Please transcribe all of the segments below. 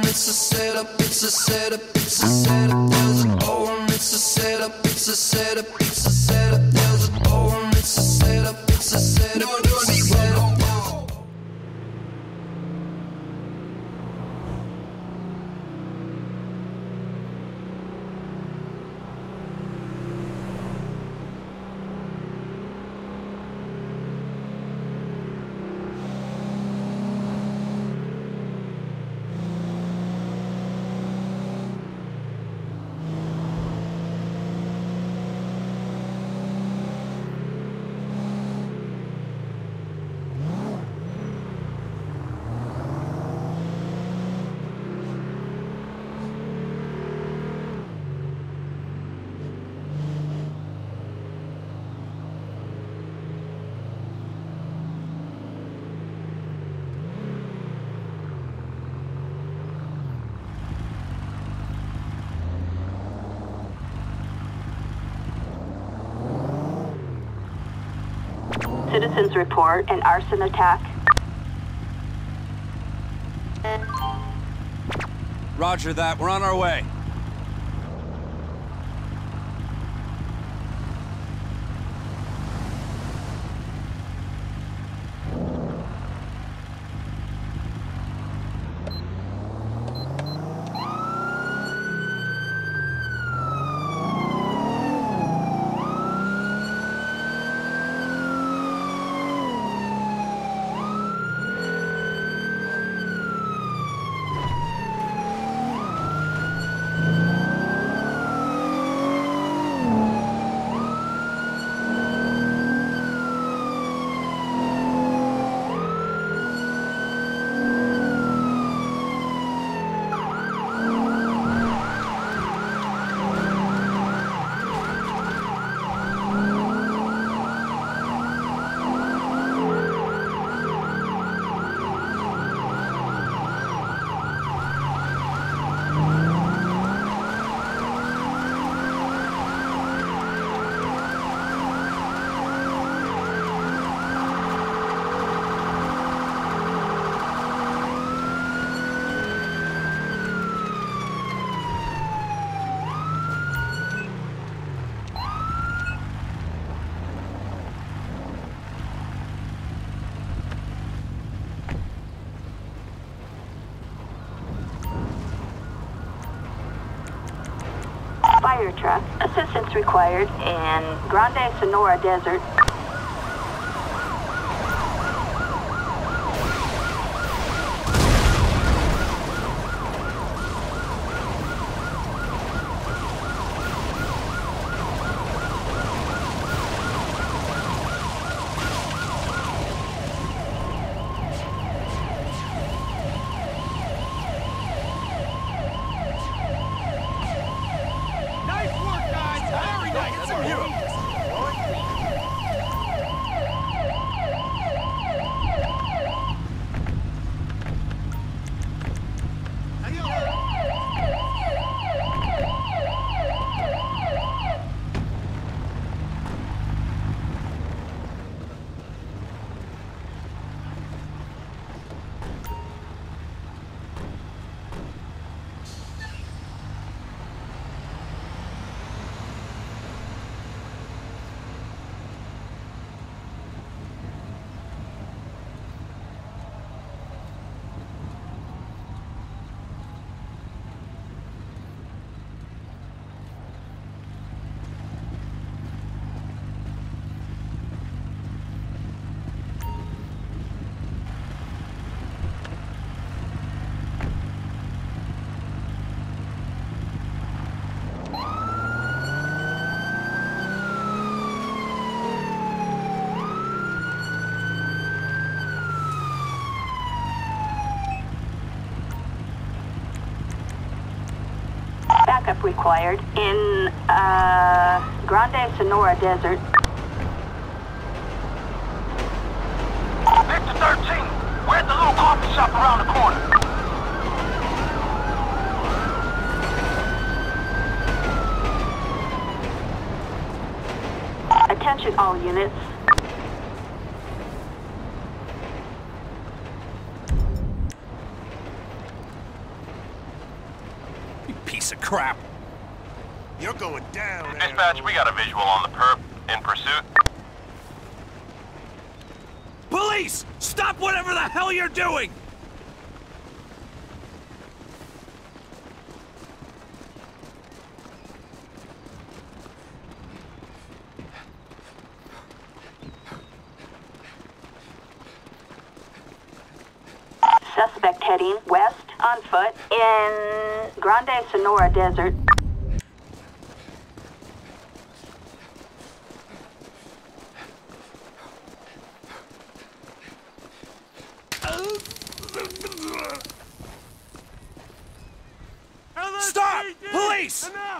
it's a setup, it's a setup, it's a setup. There's a poem, it's a setup, it's a setup, it's a setup. There's a poem, it's a setup, it's a setup, it's a setup. Citizens report an arson attack. Roger that. We're on our way. Fire truck. Assistance required in Grande Sonora Desert. Backup required in Grande Sonora Desert. Victor 13, we're at the little coffee shop around the corner. Attention all units. piece of crap! You're going down, Dispatch, we got a visual on the perp. In pursuit. Police! Stop whatever the hell you're doing! Suspect heading west on foot in Grande Sonora Desert. Stop! Police! Enough!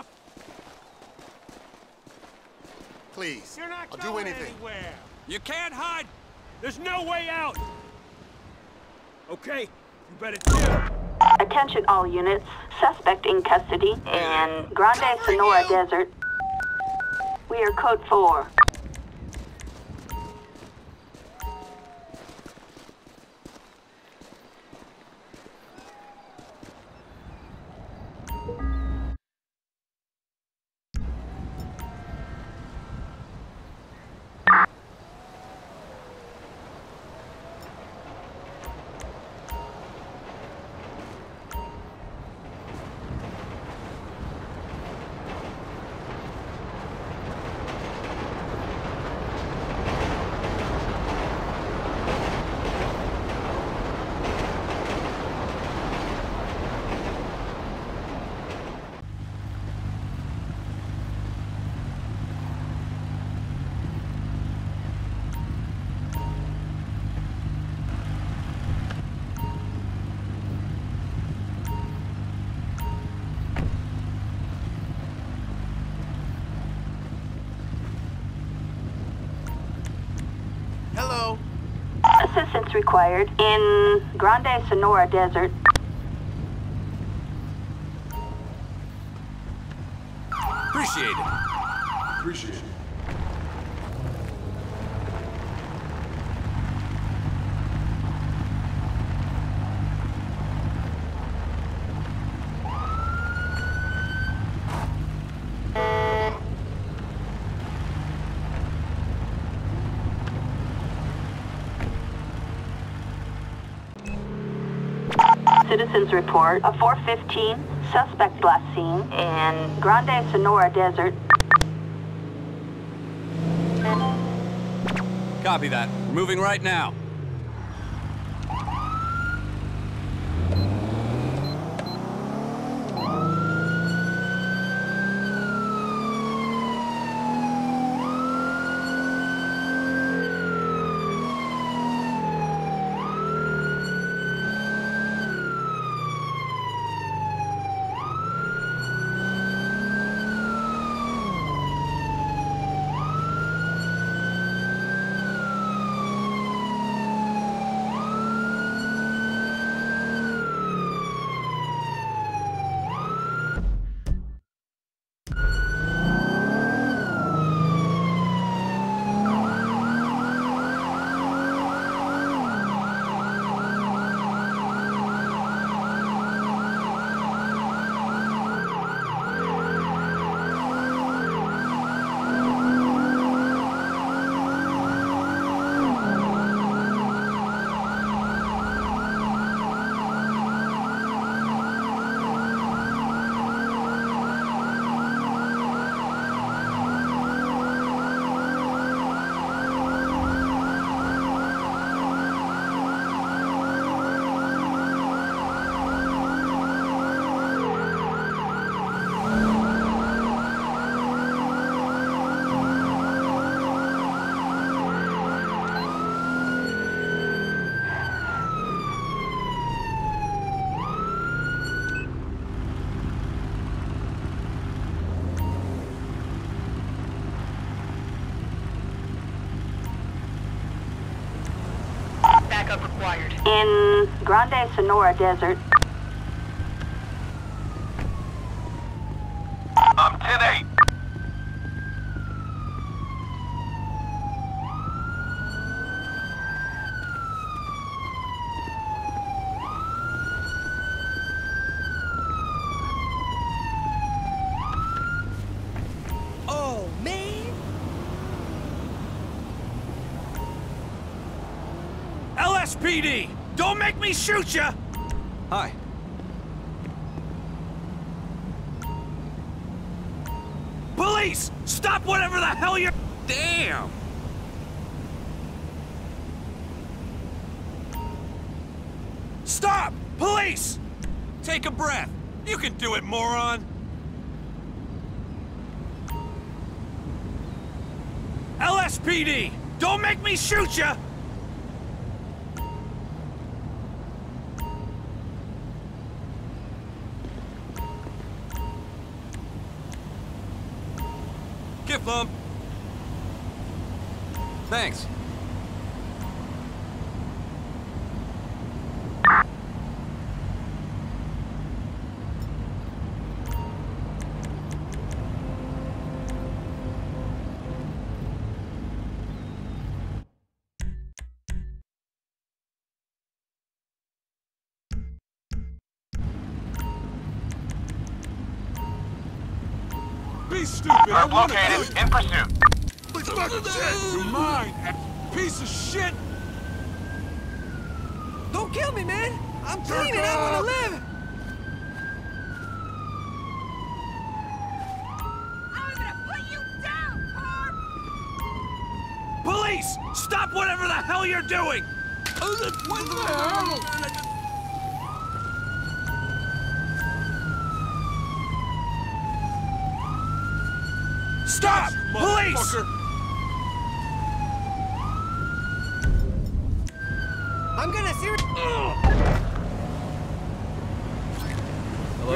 Please, You're not I'll do going anything. anywhere. You can't hide! There's no way out. Okay, you better chill. Attention all units. Suspect in custody in Grande Sonora Desert. We are code 4. Hello. Assistance required in Grande Sonora Desert. Appreciate it. Appreciate it. Citizens report a 415 suspect last seen in Grande Sonora Desert. Copy that. We're moving right now. Backup required. In Grande Sonora Desert. I'm 10-8. LSPD! Don't make me shoot ya! Hi. Police! Stop whatever the hell you're... Damn! Stop! Police! Take a breath. You can do it, moron! LSPD! Don't make me shoot ya! Gift lump. Thanks. Be stupid. I Perp wanna located, kill in pursuit. Please fucking shit! you. Mine, piece of shit. Don't kill me, man! I'm clean and I wanna live! I'm gonna put you down, Carp! Police! Stop whatever the hell you're doing! What the hell? Stop! Police! Motherfucker. I'm gonna see. Hello?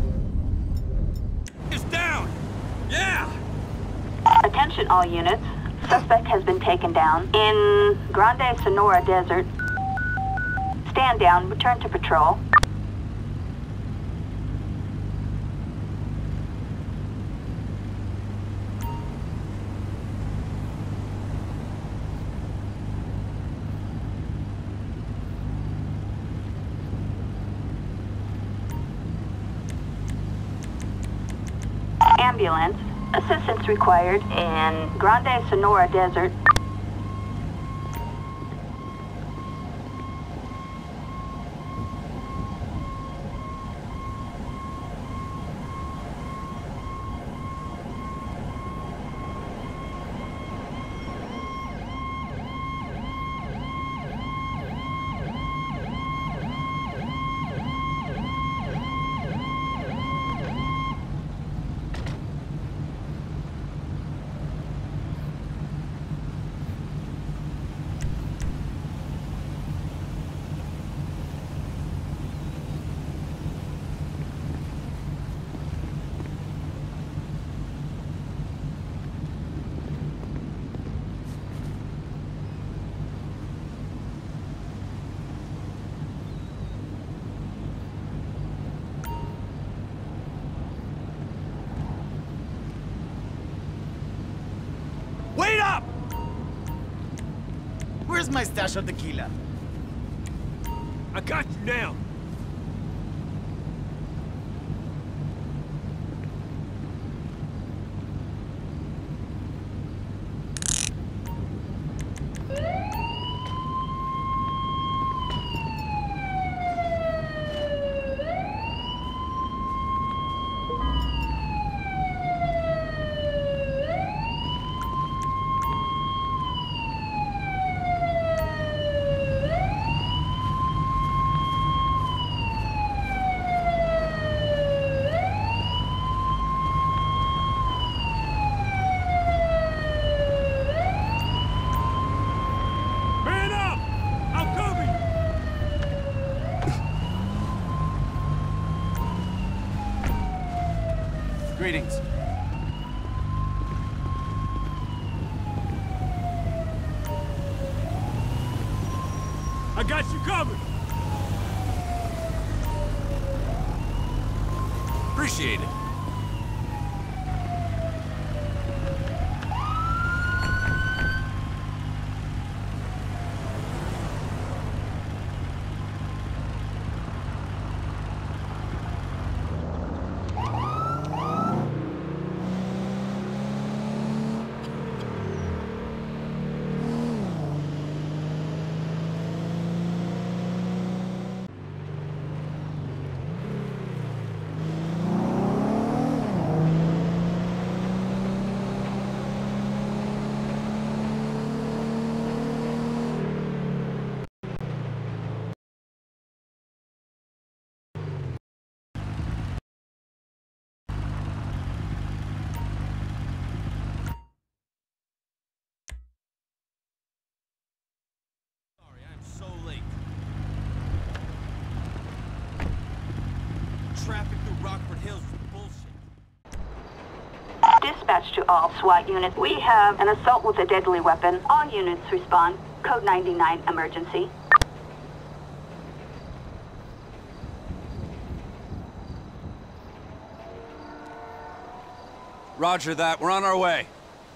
Is down! Yeah! Attention all units. Suspect has been taken down in Grande Sonora Desert. Stand down, return to patrol. Ambulance. Assistance required in Grande Sonora Desert. Wait up! Where's my stash of tequila? I got you now. Man up! I'm coming! Greetings. I got you covered. Appreciate it. traffic through Rockford Hills is bullshit. Dispatch to all SWAT units. We have an assault with a deadly weapon. All units respond. Code 99 emergency. Roger that. We're on our way.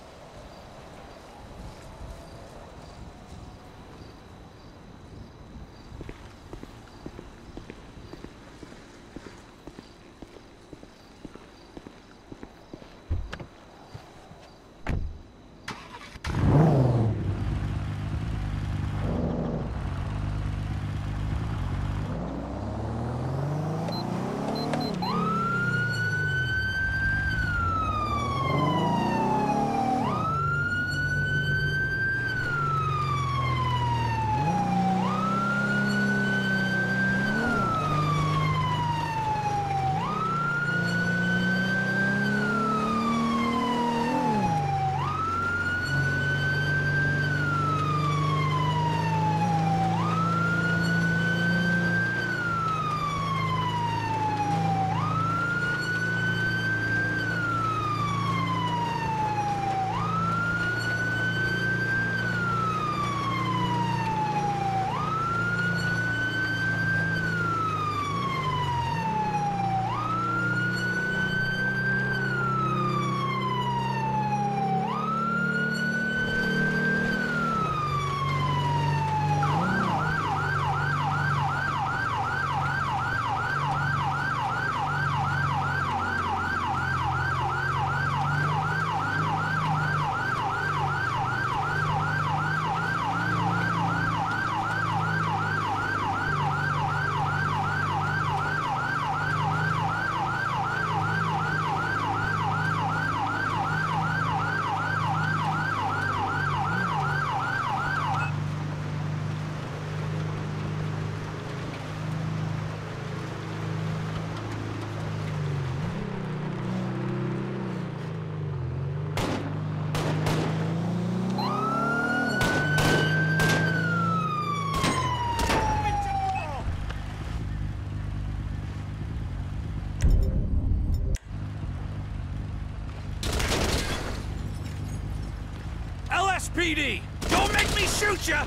PD! Don't make me shoot ya!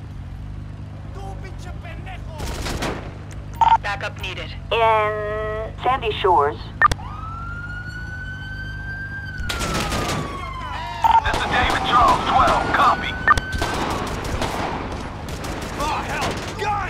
Backup needed. In Sandy Shores. This is David Charles, 12. Copy. Oh, hell! Gun!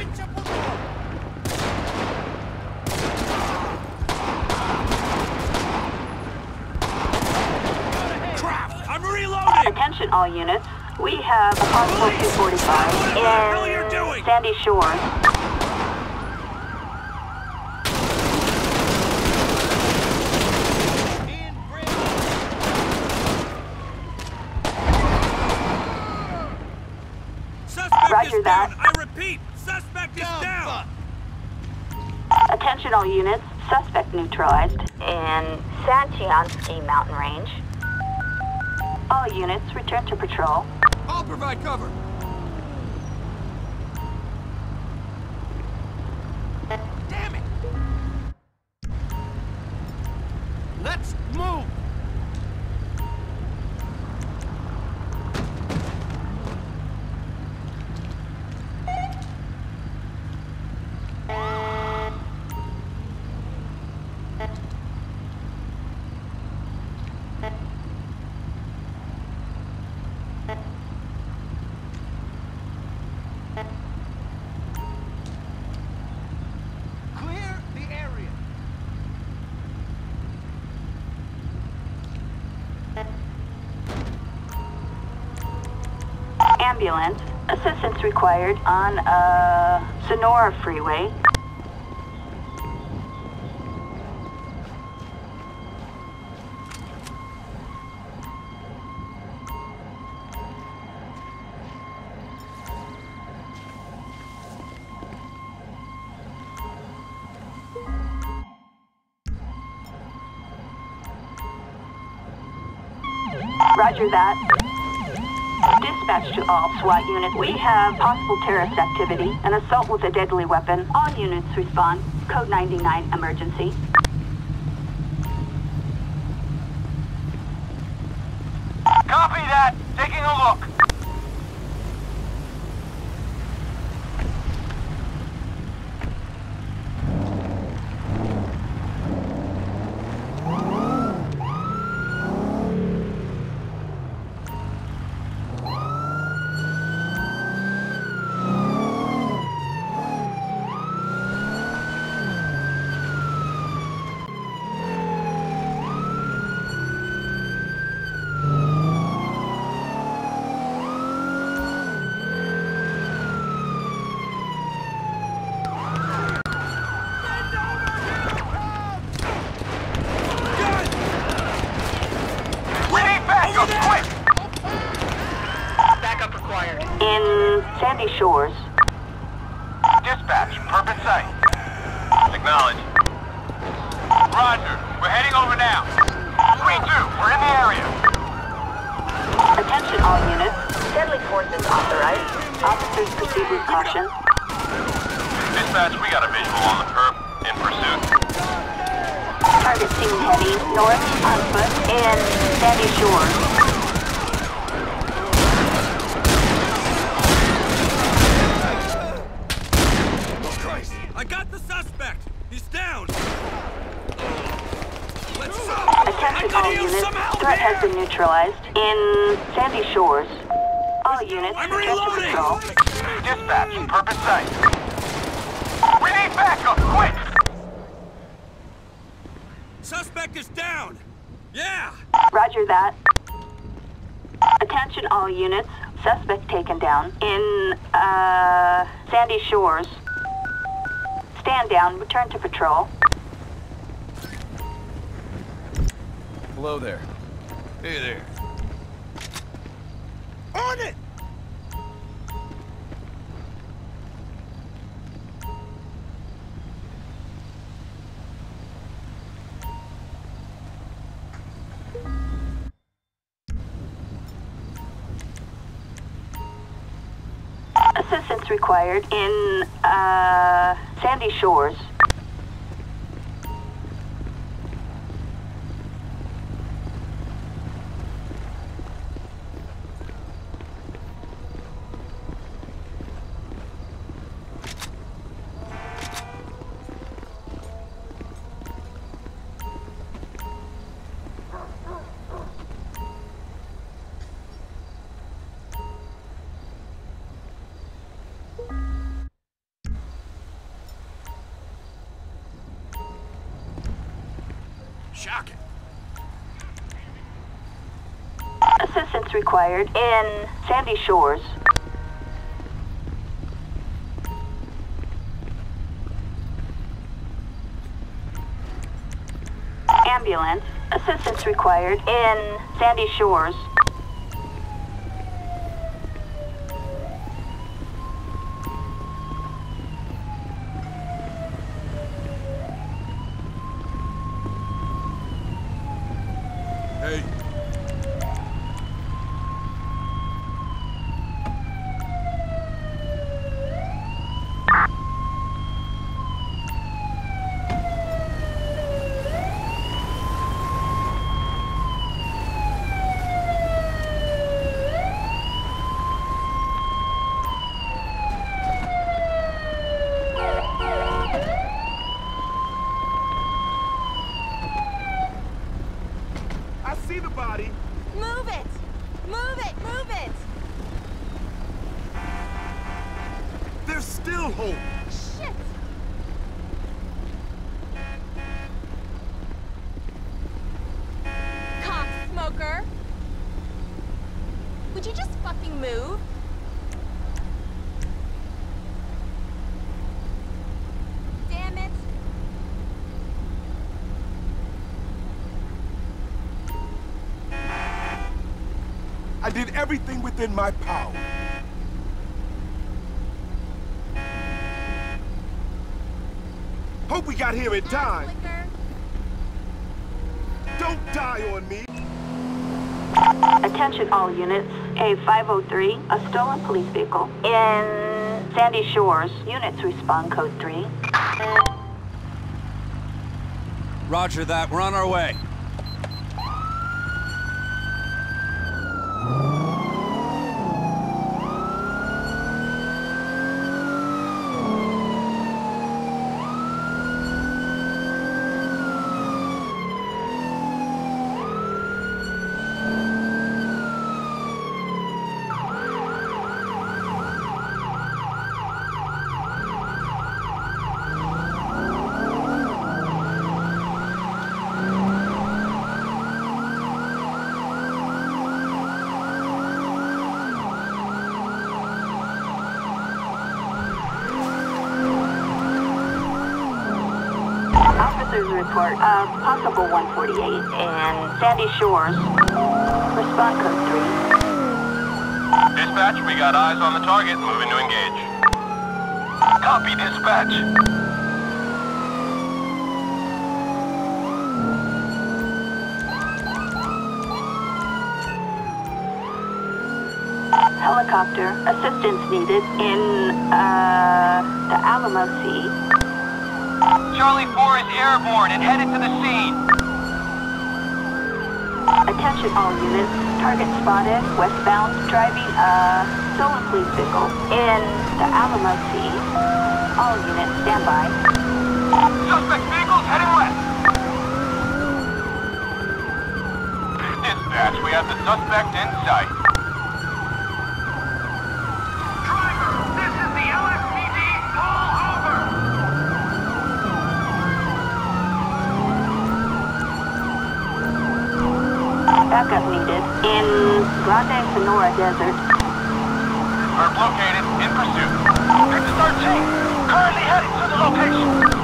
Crap! I'm reloading! Attention all units. We have a possible 245 in Sandy Shores. Roger that. I repeat, suspect is down! Attention all units. Suspect neutralized in Santiansky Mountain Range. All units return to patrol. I'll provide cover. Damn it! Let's move! Clear the area. Ambulance. Assistance required on Sonora Freeway. Roger that. Dispatch to all SWAT units. We have possible terrorist activity, an assault with a deadly weapon. All units respond. Code 99 emergency. Copy that. Taking a look. In Sandy Shores. Dispatch, perfect sight. Acknowledge. Roger, we're heading over now. 3-2, we're in the area. Attention all units. Deadly force is authorized. Officers proceed with caution. Dispatch, we got a visual on the curb. In pursuit. Target seen heading north on foot in Sandy Shores. I got the suspect! He's down! Attention all units. Threat has been neutralized. In Sandy Shores. All units, I'm return to reloading! patrol. Dispatch, perfect sight. We need backup, quick! Suspect is down! Yeah! Roger that. Attention all units. Suspect taken down. In, Sandy Shores. Stand down. Return to patrol. Hello there. Hey there. On it! Assistance required in, Sandy Shores. Shocking. Assistance required in Sandy Shores. Ambulance. Assistance required in Sandy Shores. Hey. I see the body. Move it! Move it! Move it! There's still hope. Shit! Cock smoker! Would you just fucking move? Damn it! I did everything within my power. Hope we got here in time. Flicker. Don't die on me. Attention all units. A503, a stolen police vehicle. In Sandy Shores. Units respond code 3. Roger that. We're on our way. Officers report a possible 148 in Sandy Shores. Respond code 3. Dispatch, we got eyes on the target. Moving to engage. Copy, dispatch. Helicopter assistance needed in the Alamo Sea. Charlie 4 is airborne and headed to the scene. Attention all units. Target spotted. Westbound. Driving a stolen police vehicle in the Alamo Sea. All units stand by. Suspect vehicle's heading west. Dispatch, we have the suspect in sight. Driver, this is the LSPD. Pull over. Backup needed in Grande Sonora Desert. We're located, in pursuit. Texas 13, currently heading to the location.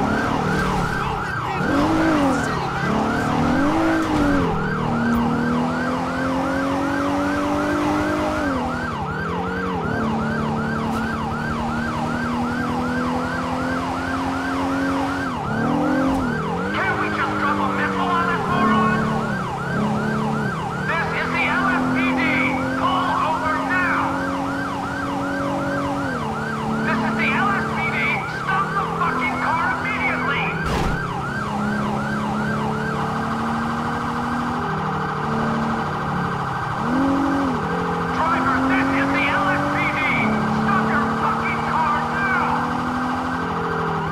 Can't we just drop a missile on that moron? This is the LSPD. Pull over now. This is the LSPD. Stop the fucking car immediately. Driver, this is the LSPD. Stop your fucking car now.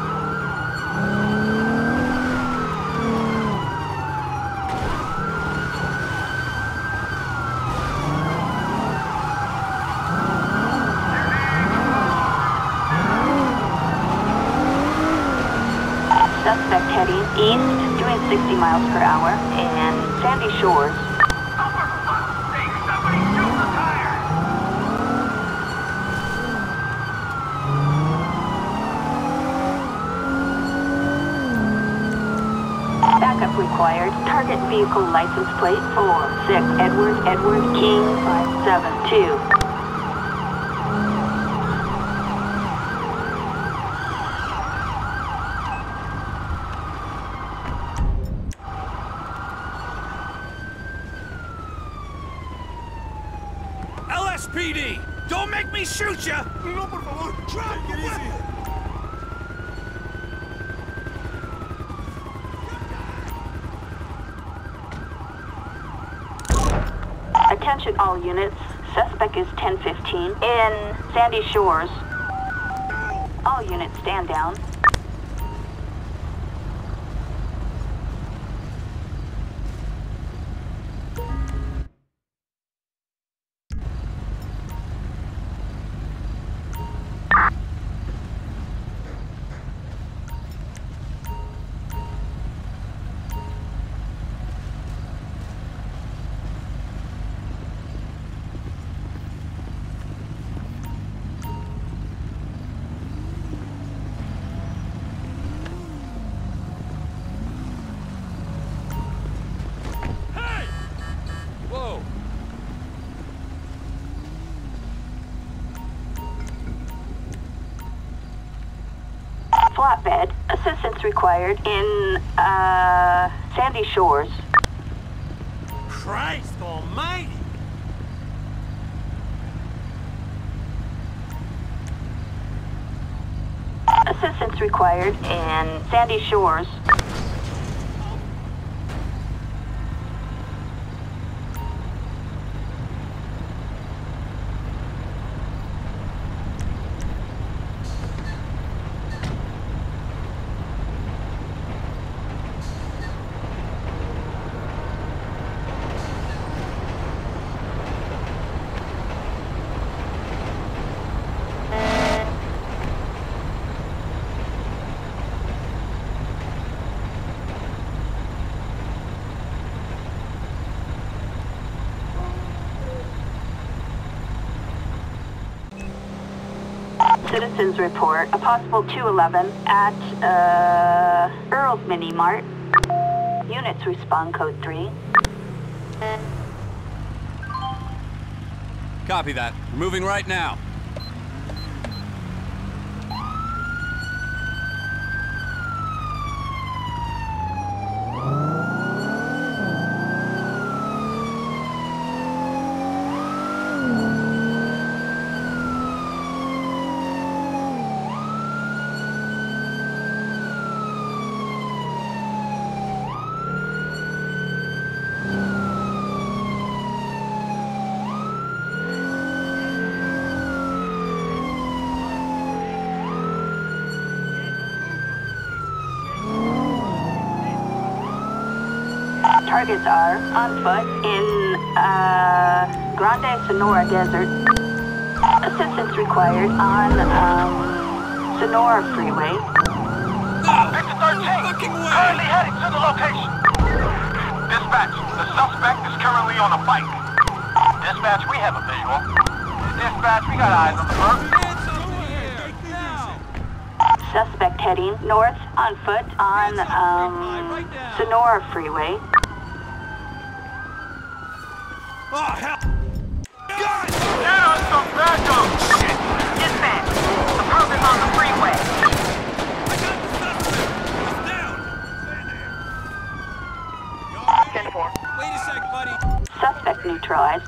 Suspect heading east, doing 60 miles per hour in Sandy Shores. Oh, for fuck's sake, somebody shoot the tire! Backup required. Target vehicle license plate 46 Edward King 572. LSPD! Don't make me shoot ya! No, por favor. Try. Get easy. Attention all units. Suspect is 1015 in Sandy Shores. All units stand down. Whoa! Flatbed. Assistance required in, Sandy Shores. Christ almighty! Assistance required in Sandy Shores. citizens report a possible 211 at Earl's Mini Mart. Units respond code 3. Copy that. We're moving right now. Targets are on foot in Grande Sonora Desert. Assistance required on Sonora Freeway. Victor 13, currently heading to the location. Dispatch, the suspect is currently on a bike. Dispatch, we have a visual. Dispatch, we got eyes on the bird. Suspect heading north on foot on Sonora Freeway. Oh, hell! God! Get us some backup! Shit! Dispatch, the perp is on the freeway. I got the suspect! He's down! Stand there. 10-4. Wait a sec, buddy. Suspect neutralized.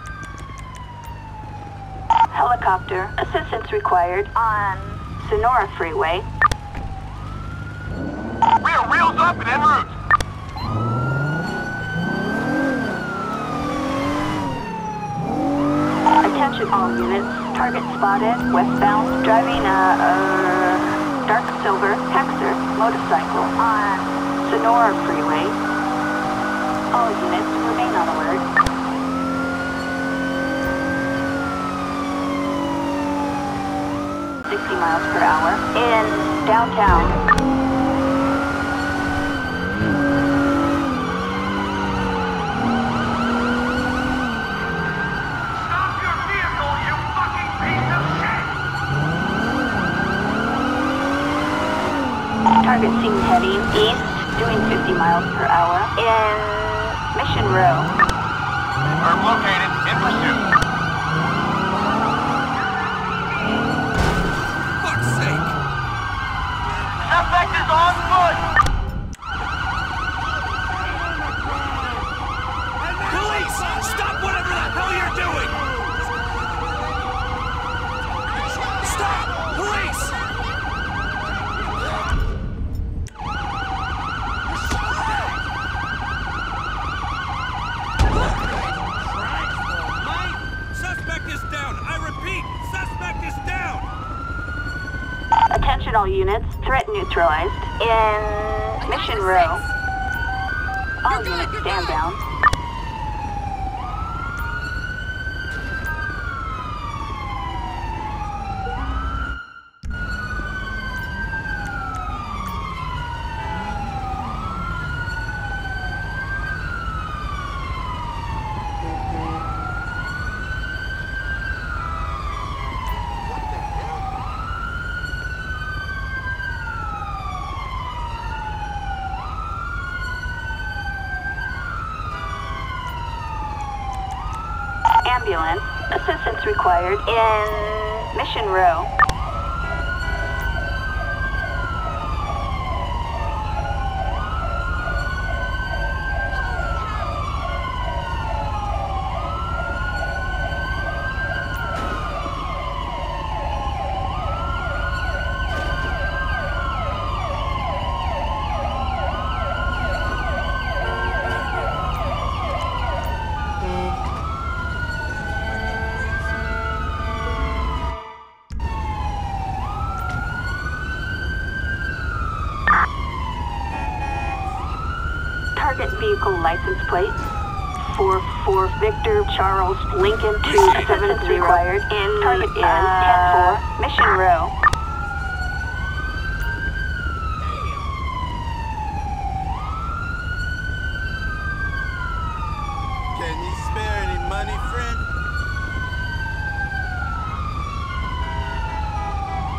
Helicopter assistance required on Sonora Freeway. We are wheels up and en route. Attention all units. Target spotted. Westbound. Driving a dark silver Hexer motorcycle on Sonora Freeway. All units remain on alert. miles per hour in downtown. Target seen heading east, doing 50 miles per hour in Mission Row. Herb located, in pursuit. Fuck's sake! Suspect is on foot! Police! Stop whatever the hell you're doing! Stop! Police! Suspect is down! I repeat, suspect is down! Attention all units, threat neutralized in Mission Row. All units stand down. Ambulance, assistance required in Mission Row. Target vehicle license plate 44 Victor Charles Lincoln 270 required in target is 10-4 Mission Row. Can you spare any money, friend?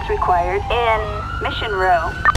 required in Mission Row.